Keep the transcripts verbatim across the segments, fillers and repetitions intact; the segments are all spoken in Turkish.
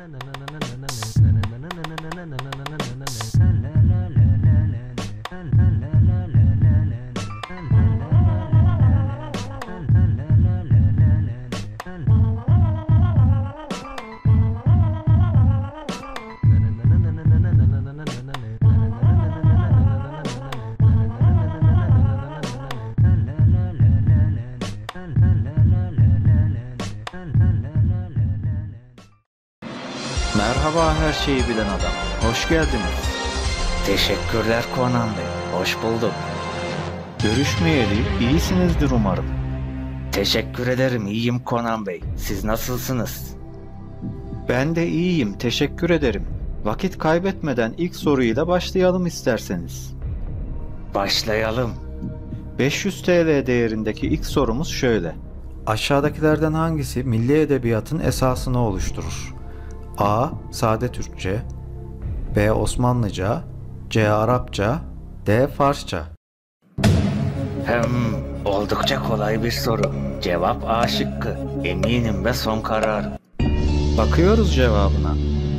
Merhaba her şeyi bilen adam. Hoş geldiniz. Teşekkürler Conan Bey. Hoş bulduk. Görüşmeyeli iyisinizdir umarım. Teşekkür ederim. İyiyim Conan Bey. Siz nasılsınız? Ben de iyiyim. Teşekkür ederim. Vakit kaybetmeden ilk soruyla başlayalım isterseniz. Başlayalım. beş yüz T L değerindeki ilk sorumuz şöyle. Aşağıdakilerden hangisi milli edebiyatın esasını oluşturur? A. Sade Türkçe, B. Osmanlıca, C. Arapça, D. Farsça. Hem oldukça kolay bir soru. Cevap A şıkkı. Eminim ve son kararım. Bakıyoruz cevabına.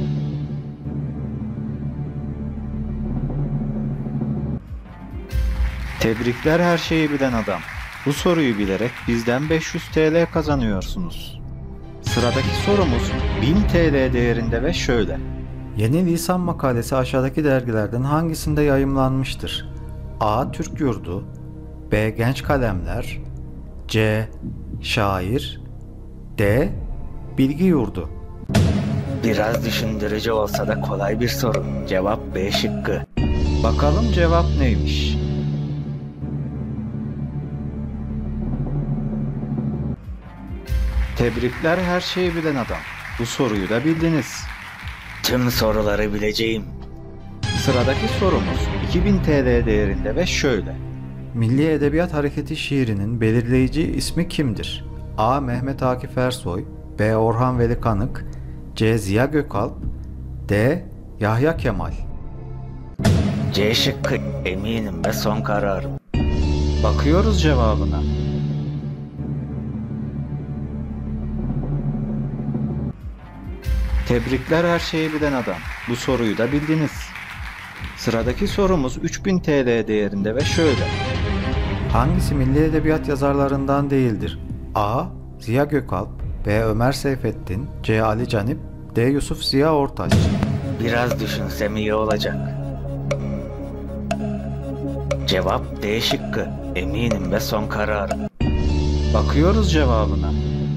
Tebrikler her şeyi bilen adam. Bu soruyu bilerek bizden beş yüz T L kazanıyorsunuz. Sıradaki sorumuz bin T L değerinde ve şöyle. Yeni Lisan makalesi aşağıdaki dergilerden hangisinde yayımlanmıştır? A. Türk Yurdu, B. Genç Kalemler, C. Şair, D. Bilgi Yurdu. Biraz düşündürücü olsa da kolay bir soru. Cevap B şıkkı. Bakalım cevap neymiş? Tebrikler her şeyi bilen adam. Bu soruyu da bildiniz. Tüm soruları bileceğim. Sıradaki sorumuz iki bin T L değerinde ve şöyle. Milli Edebiyat Hareketi şiirinin belirleyici ismi kimdir? A. Mehmet Akif Ersoy, B. Orhan Veli Kanık, C. Ziya Gökalp, D. Yahya Kemal. C şıkkı. Eminim ve son kararım. Bakıyoruz cevabına. Tebrikler her şeyi bilen adam. Bu soruyu da bildiniz. Sıradaki sorumuz üç bin T L değerinde ve şöyle. Hangisi milli edebiyat yazarlarından değildir? A. Ziya Gökalp, B. Ömer Seyfettin, C. Ali Canip, D. Yusuf Ziya Ortaç. Biraz düşünsem iyi olacak. Cevap D şıkkı. Eminim ve son kararım. Bakıyoruz cevabına.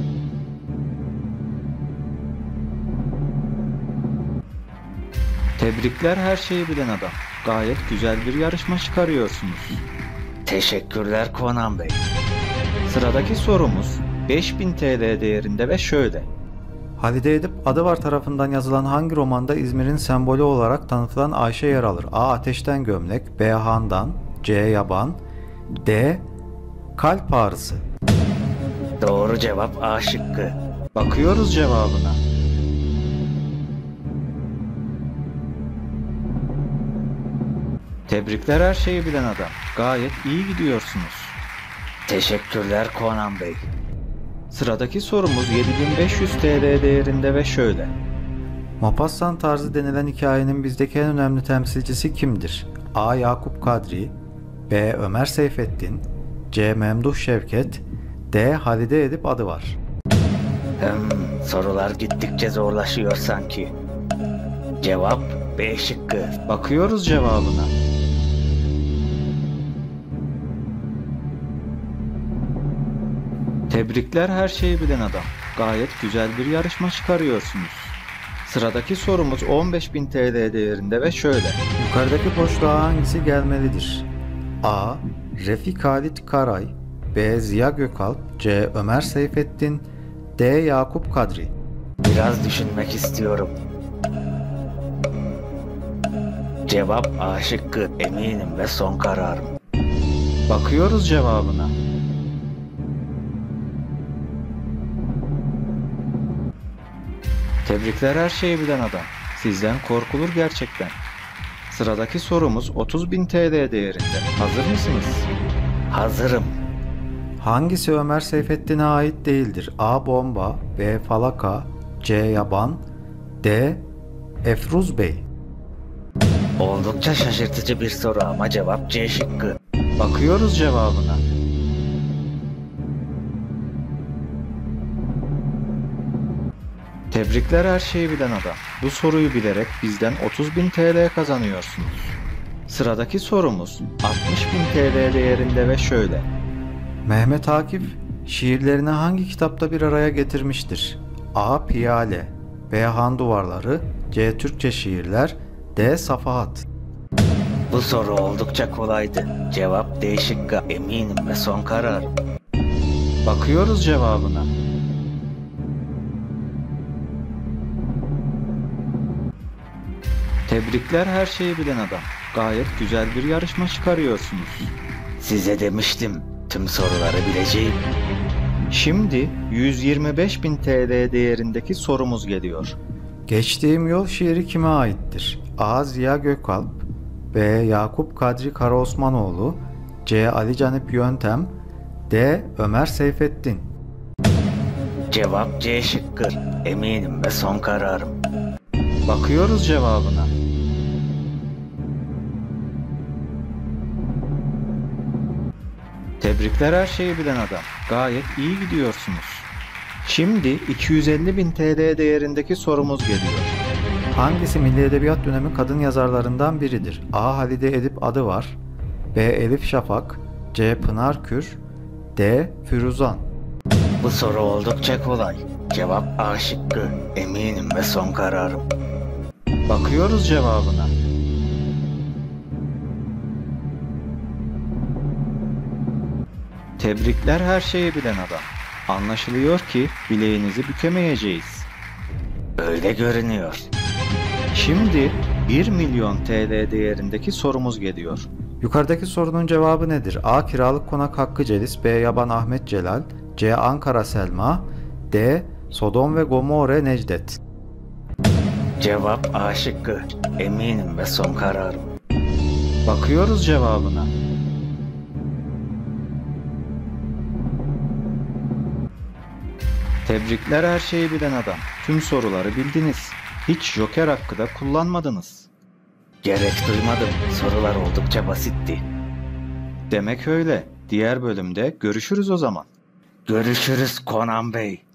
Tebrikler her şeyi bilen adam. Gayet güzel bir yarışma çıkarıyorsunuz. Teşekkürler Conan Bey. Sıradaki sorumuz beş bin T L değerinde ve şöyle. Halide Edip Adıvar tarafından yazılan hangi romanda İzmir'in sembolü olarak tanıtılan Ayşe yer alır? A. Ateşten Gömlek, B. Handan, C. Yaban, D. Kalp Ağrısı. Doğru cevap A şıkkı. Bakıyoruz cevabına. Tebrikler her şeyi bilen adam. Gayet iyi gidiyorsunuz. Teşekkürler Conan Bey. Sıradaki sorumuz yedi bin beş yüz T L değerinde ve şöyle. Mopassan tarzı denilen hikayenin bizdeki en önemli temsilcisi kimdir? A. Yakup Kadri, B. Ömer Seyfettin, C. Memduh Şevket, D. Halide Edip Adıvar. Hmm, sorular gittikçe zorlaşıyor sanki. Cevap B şıkkı. Bakıyoruz cevabına. Tebrikler her şeyi bilen adam. Gayet güzel bir yarışma çıkarıyorsunuz. Sıradaki sorumuz on beş bin T L değerinde ve şöyle. Yukarıdaki boşluğa hangisi gelmelidir? A. Refik Halit Karay, B. Ziya Gökalp, C. Ömer Seyfettin, D. Yakup Kadri. Biraz düşünmek istiyorum. Cevap A şıkkı. Eminim ve son kararım. Bakıyoruz cevabına. Tebrikler her şeyi bilen adam. Sizden korkulur gerçekten. Sıradaki sorumuz otuz bin T L değerinde. Hazır mısınız? Hazırım. Hangisi Ömer Seyfettin'e ait değildir? A. Bomba, B. Falaka, C. Yaban, D. Efruz Bey. Oldukça şaşırtıcı bir soru ama cevap C şıkkı. Bakıyoruz cevabına. Tebrikler her şeyi bilen adam. Bu soruyu bilerek bizden otuz bin T L kazanıyorsunuz. Sıradaki sorumuz altmış bin T L değerinde ve şöyle. Mehmet Akif şiirlerini hangi kitapta bir araya getirmiştir? A. Piyale, B. Han Duvarları, C. Türkçe şiirler, D. Safahat. Bu soru oldukça kolaydı. Cevap D şıkkı. Eminim ve son karar. Bakıyoruz cevabına. Tebrikler her şeyi bilen adam. Gayet güzel bir yarışma çıkarıyorsunuz. Size demiştim. Tüm soruları bileceğim. Şimdi yüz yirmi beş bin T L değerindeki sorumuz geliyor. Geçtiğim yol şiiri kime aittir? A. Ziya Gökalp, B. Yakup Kadri Karaosmanoğlu, C. Ali Canip Yöntem, D. Ömer Seyfettin. Cevap C şıkkı. Eminim ve son kararım. Bakıyoruz cevabına. Tebrikler her şeyi bilen adam. Gayet iyi gidiyorsunuz. Şimdi iki yüz elli bin T L değerindeki sorumuz geliyor. Hangisi Milli Edebiyat dönemi kadın yazarlarından biridir? A. Halide Edip Adıvar, B. Elif Şafak, C. Pınar Kür, D. Firuzan. Bu soru oldukça kolay. Cevap A şıkkı. Eminim ve son kararım. Bakıyoruz cevabına. Tebrikler her şeyi bilen adam. Anlaşılıyor ki bileğinizi bükemeyeceğiz. Öyle görünüyor. Şimdi bir milyon T L değerindeki sorumuz geliyor. Yukarıdaki sorunun cevabı nedir? A. Kiralık Konak Hakkı Celis, B. Yaban Ahmet Celal, C. Ankara Selma, D. Sodom ve Gomorre Necdet. Cevap A şıkkı. Eminim ve son kararım. Bakıyoruz cevabına. Tebrikler her şeyi bilen adam. Tüm soruları bildiniz. Hiç joker hakkı da kullanmadınız. Gerek duymadım. Sorular oldukça basitti. Demek öyle. Diğer bölümde görüşürüz o zaman. Görüşürüz Konan Bey.